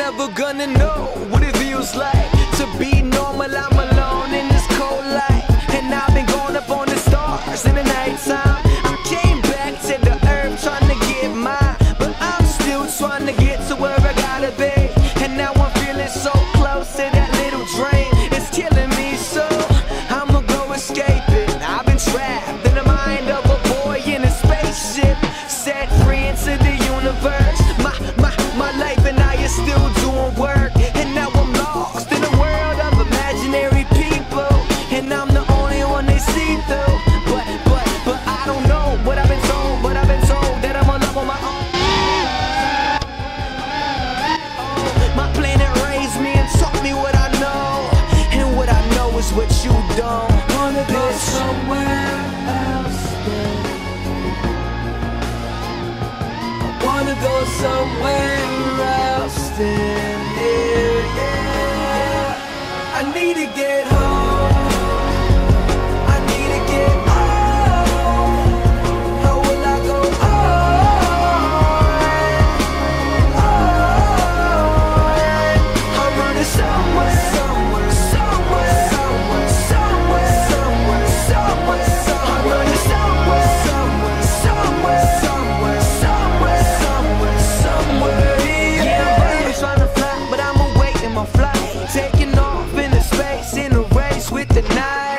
never gonna know what it feels like to be normal. I'm alone in this cold light, and I've been going up on the stars in the nighttime. I came back to the earth trying to get mine, but I'm still trying to get to where I gotta be. And now I'm feeling so close to that little dream. It's killing me, so I'ma go escape it. I've been trapped in the mind of a boy in a spaceship, set free into the universe. My life and I is still doing work, and now I'm lost in a world of imaginary people, and I'm the only one they see through. But I don't know what I've been told, but I've been told that I'm alive on my own. My planet raised me and taught me what I know, and what I know is what you don't. Wanna go somewhere else then. Wanna go somewhere else then, yeah. I need to get home. I need to get home. How will I go on? I'm running somewhere, somewhere, somewhere, somewhere, somewhere, somewhere, somewhere, somewhere. I'm running somewhere, somewhere, somewhere, somewhere, somewhere, somewhere, somewhere. Yeah, I'm trying to fly, but I'm awaiting my flight, taking off into space in a race with the night.